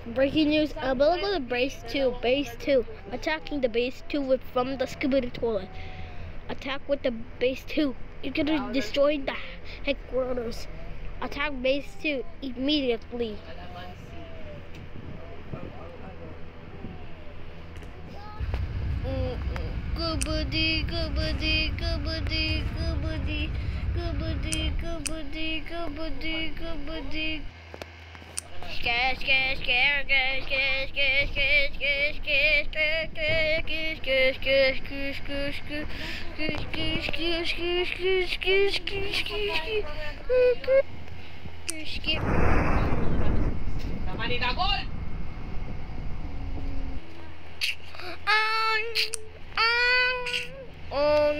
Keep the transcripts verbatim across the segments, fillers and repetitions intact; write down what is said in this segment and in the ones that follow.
Breaking news, available to base two, base two. Attacking the base two with from the Skibidi toilet. Attack with the base two. You're gonna destroy the headquarters. Attack base two immediately. Skibidi, Skibidi, Skibidi, Skibidi, Skibidi, Skibidi, Skibidi, Skibidi. Scare, scare, scare, scare, scare, scare, scare, scare, scare, scare, scare, scare, scare, scare, scare, scare, Naman ni Dagol! Ang, ang, ang.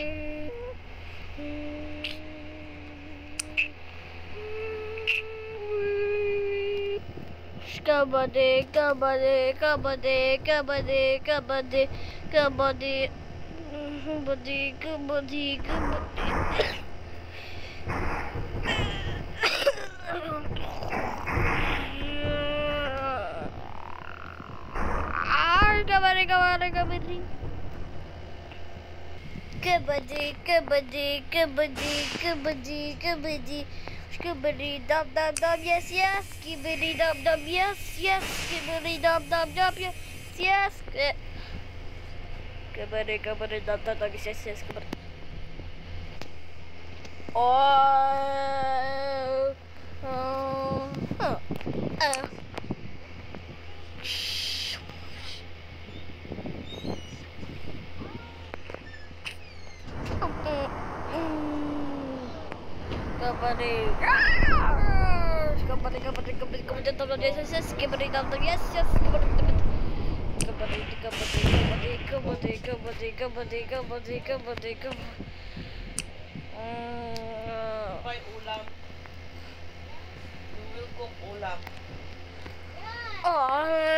Skibidi, Skibidi, Skibidi, Skibidi, Skibidi, Skibidi, Skibidi, Skibidi, Skibidi. Ah, Skibidi, Skibidi, Skibidi. Skibidi, Skibidi, Skibidi, Skibidi, Skibidi. Skibidi dub dub dub yes yes. Skibidi dub dub yes yes. Skibidi dub dub dub yes yes. Skibidi skibidi dub dub dub yes yes. Skibidi. Oh. Oh. Oh. Uh. Skibidi. Skibidi, skibidi, skibidi, skibidi, dub dub yes yes yes. Skibidi dub dub yes yes. Skibidi skibidi. Skibidi skibidi skibidi skibidi skibidi skibidi skibidi skibidi skibidi. May ulam. We will cook ulam. Oh.